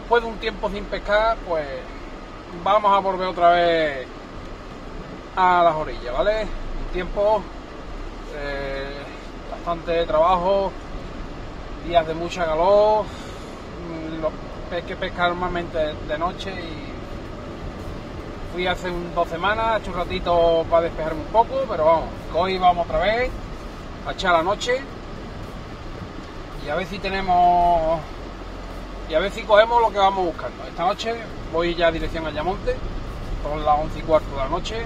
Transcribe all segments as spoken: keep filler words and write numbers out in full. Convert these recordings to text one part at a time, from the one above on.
después de un tiempo sin pescar, pues vamos a volver otra vez a las orillas, ¿vale? Un tiempo, eh, bastante trabajo, días de mucha calor, hay que pescar normalmente de noche y fui hace un, dos semanas, he hecho un ratito para despejarme un poco, pero vamos, hoy vamos otra vez a echar la noche y a ver si tenemos y a ver si cogemos lo que vamos buscando. Esta noche voy ya a dirección a Ayamonte, son las once y cuarto de la noche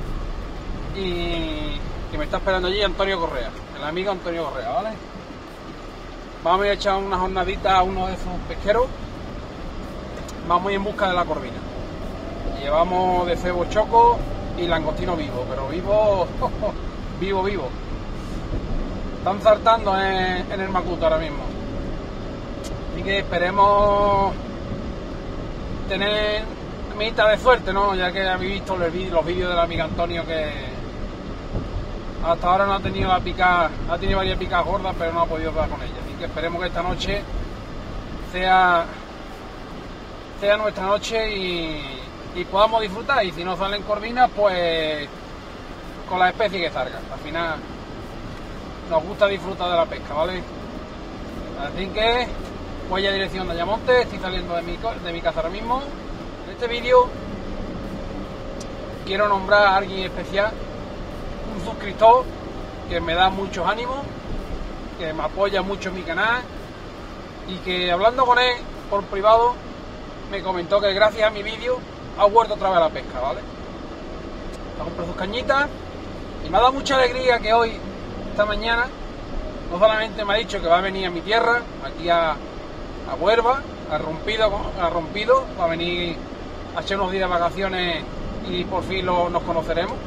y, y me está esperando allí Antonio Correa, el amigo Antonio Correa, ¿vale? Vamos a ir a echar una jornadita a uno de esos pesqueros, vamos a ir en busca de la corvina. Llevamos de cebo choco y langostino vivo, pero vivo, vivo, vivo. Están saltando en, en el Macuto ahora mismo. Así que esperemos tener mitad de suerte, ¿no? Ya que habéis visto los vídeos del amigo Antonio que hasta ahora no ha tenido la pica, ha tenido varias picas gordas, pero no ha podido dar con ellas. Así que esperemos que esta noche sea, sea nuestra noche y y podamos disfrutar, y si no salen corvinas, pues con la especie que salga. Al final nos gusta disfrutar de la pesca, ¿vale? Así que voy a dirección de Ayamonte, estoy saliendo de mi, de mi casa ahora mismo. En este vídeo quiero nombrar a alguien especial, un suscriptor que me da muchos ánimos, que me apoya mucho en mi canal y que hablando con él por privado me comentó que gracias a mi vídeo ha vuelto otra vez a la pesca, ¿vale? Ha comprado sus cañitas y me ha dado mucha alegría que hoy, esta mañana, no solamente me ha dicho que va a venir a mi tierra, aquí a, a Huelva, a Rompido, a Rompido, va a venir a echar unos días de vacaciones y por fin lo, nos conoceremos,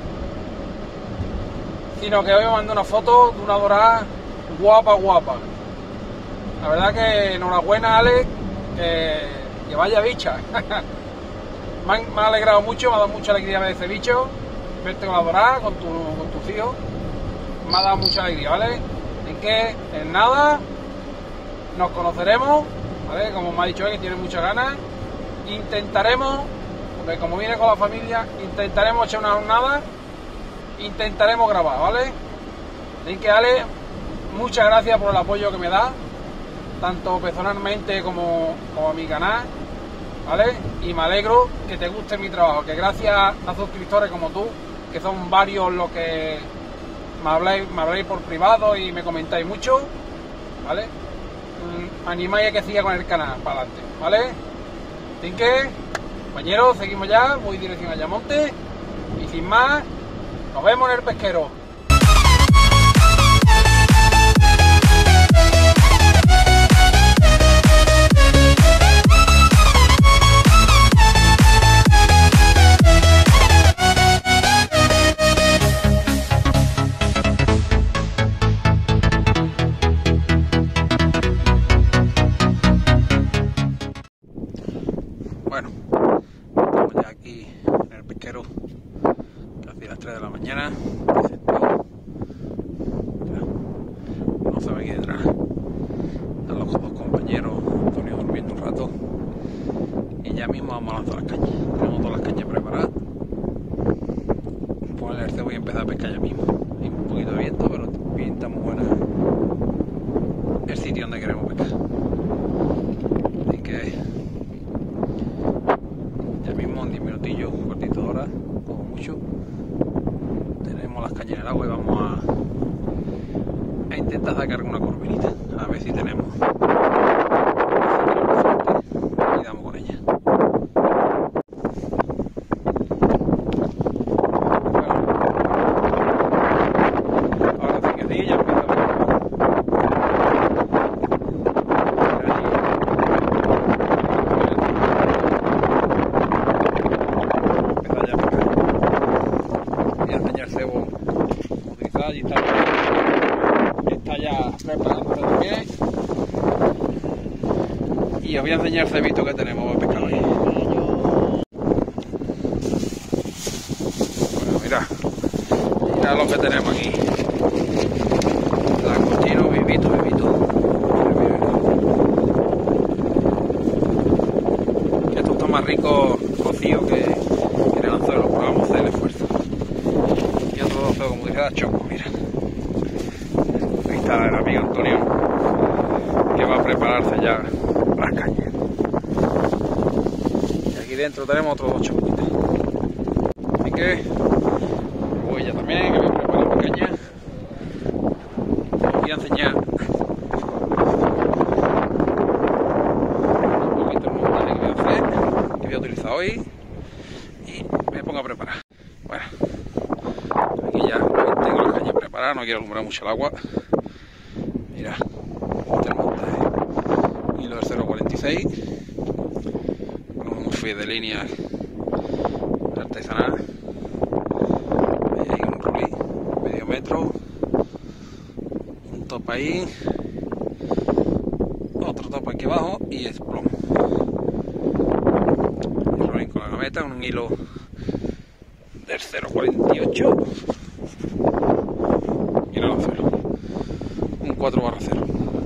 sino que hoy me mandó una foto de una dorada guapa, guapa. La verdad que enhorabuena, Alex, que, que vaya bicha. Me ha, me ha alegrado mucho, me ha dado mucha alegría ver ese bicho, verte con la dorada, con, tu, con tus hijos, me ha dado mucha alegría, ¿vale? En que en nada nos conoceremos, ¿vale? Como me ha dicho él, que tiene muchas ganas, intentaremos, porque como viene con la familia, intentaremos echar una jornada, intentaremos grabar, ¿vale? Así que Ale, muchas gracias por el apoyo que me da, tanto personalmente como, como a mi canal, ¿vale? Y me alegro que te guste mi trabajo, que gracias a suscriptores como tú, que son varios los que me habláis, me habláis por privado y me comentáis mucho, ¿vale? Me animáis a que siga con el canal para adelante, ¿vale? Así que, compañeros, seguimos ya, voy dirección a Ayamonte y sin más, nos vemos en el pesquero. Bueno, estamos ya aquí en el pesquero, casi las tres de la mañana. No se ve aquí detrás. Están los dos compañeros, Antonio durmiendo un rato. Y ya mismo vamos a lanzar las cañas. Tenemos todas las cañas preparadas. Poner el cebo y empezar a pescar ya mismo. Hay un poquito de viento, pero pinta muy buena el sitio donde queremos pescar. Así que en diez minutillos, un cuartito de hora, como mucho, tenemos las cañas en el agua y vamos a, a intentar sacar una corvinita, a ver si tenemos, a ver si tenemos suerte y damos con ella. Bueno, ahora sí que sí, ya empieza a ver. Y está, está ya preparándose también y os voy a enseñar el cebito que tenemos para pescar hoy. Bueno, mira, mira lo que tenemos aquí, langostino vivito, vivito. son más ricos cocidos que, que en el anzuelo, pero vamos a hacer el esfuerzo. Y otro trozo, como dijera, choco, mira. Ahí está el amigo Antonio, que va a prepararse ya las cañas. Y aquí dentro tenemos otros dos choquitos. Así que voy ya también, que voy a preparar mi caña. Voy a enseñar un poquito el montaje que voy a hacer, que voy a utilizar hoy, y me pongo a preparar. Bueno, aquí ya tengo la caña preparada, no quiero alumbrar mucho el agua. Mira, este montaje, hilo del cero cuarenta y seis, con un fil de línea artesanal. Ahí hay un rulí, medio metro, un top ahí, otro top aquí abajo y es plomo. El rulí con la gaveta, un hilo del cero cuarenta y ocho, y el acero, un cuatro barra cero.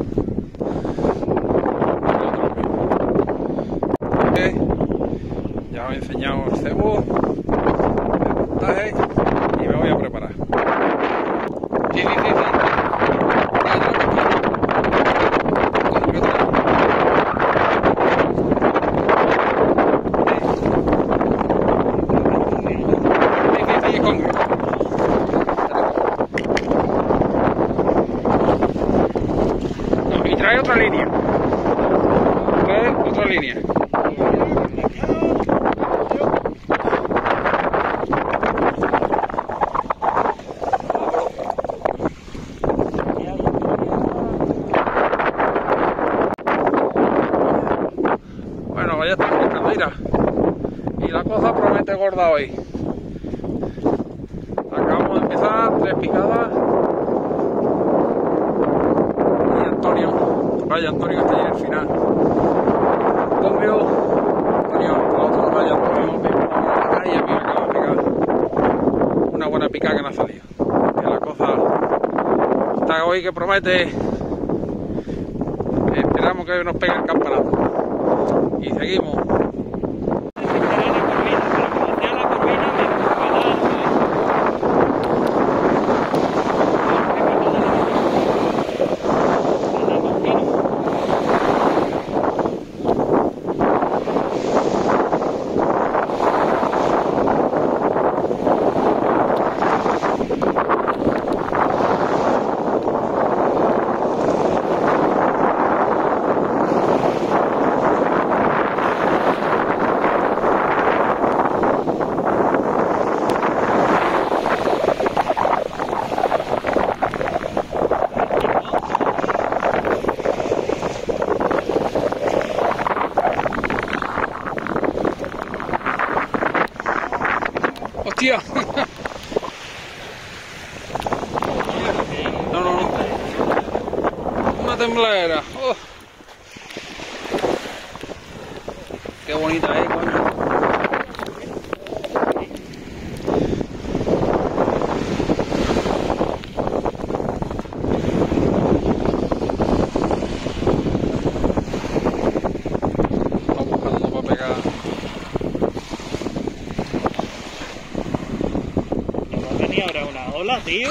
Ya os he enseñado el cebo, el montaje, y me voy a preparar. Sí, sí, sí, sí. Y trae otra línea. Trae otra línea. Bueno, ya estamos pescando, mira. Y la cosa promete gorda hoy. Acabamos de empezar, tres picadas. Y Antonio, vaya Antonio que está ahí al final. Congrio, Antonio, el otro, vaya Antonio, ahí a mí me acaba de pegar una buena picada que no ha salido. Que la cosa está hoy que promete. Esperamos que nos pegue el campanazo. Y seguimos. ¡Hostia! No, no, no. Una tembladera. Oh. Qué bonita es, coño. Estamos buscando para pegar. Ahora una ola, tío.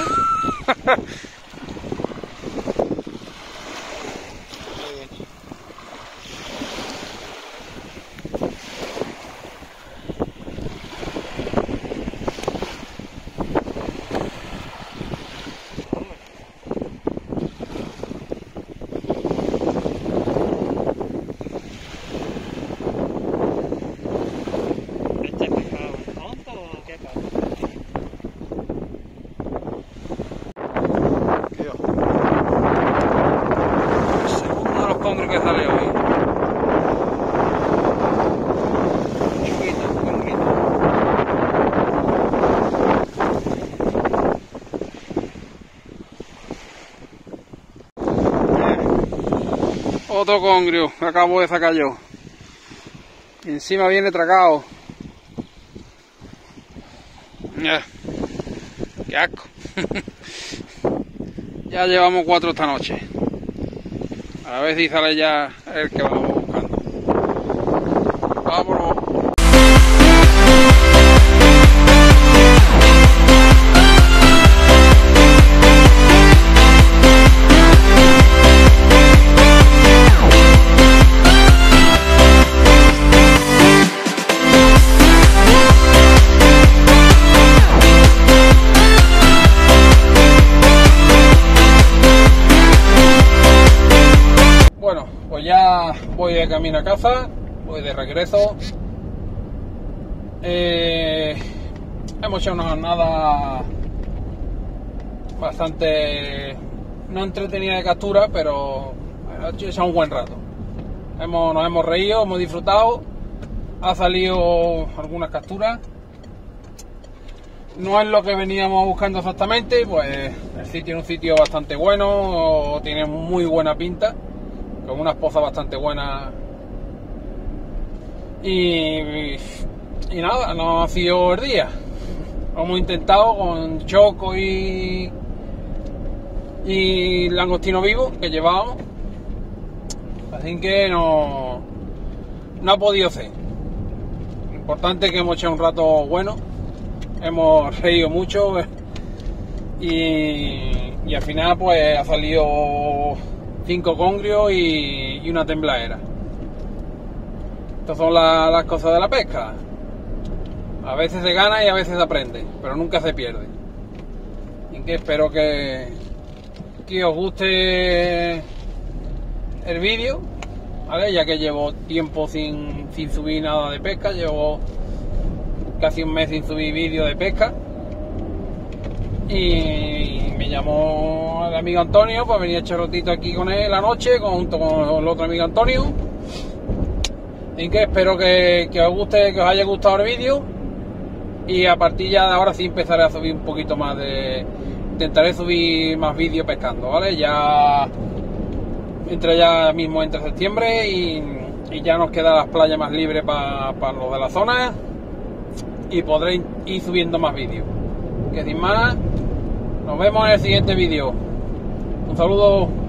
¿Este pescado es tonto o qué pasa? Que sale hoy. Chiquito, chiquito. Otro congrio que acabo de sacar yo. Y encima viene tragado. Qué asco. Ya llevamos cuatro esta noche. A ver si sale ya el que vamos buscando. Vámonos. voy de camino a casa, voy de regreso. Eh, hemos hecho una jornada bastante no entretenida de captura, pero ha hecho un buen rato. Hemos, nos hemos reído, hemos disfrutado, ha salido algunas capturas. No es lo que veníamos buscando exactamente, pues el sitio es un sitio bastante bueno, tiene muy buena pinta, con unas pozas bastante buenas. Y, y nada, no ha sido el día. Lo hemos intentado con choco y, y langostino vivo que llevábamos, así que no, no ha podido ser. Lo importante es que hemos echado un rato bueno. Hemos reído mucho y, y al final pues ha salido cinco congrios y, y una tembladera. Estas son la, las cosas de la pesca. A veces se gana y a veces se aprende, pero nunca se pierde. Y que espero que, que os guste el vídeo, ¿vale? Ya que llevo tiempo sin, sin subir nada de pesca, llevo casi un mes sin subir vídeo de pesca y me llamó el amigo Antonio, pues venía a echar ratito aquí con él la noche junto con el otro amigo Antonio. Y que espero que, que os guste, que os haya gustado el vídeo, y a partir ya de ahora sí empezaré a subir un poquito más de, intentaré subir más vídeos pescando, ¿vale? Ya entre ya mismo entre septiembre y, y ya nos quedan las playas más libres para pa los de la zona. Y podré ir subiendo más vídeos. Que sin más, nos vemos en el siguiente vídeo. Un saludo.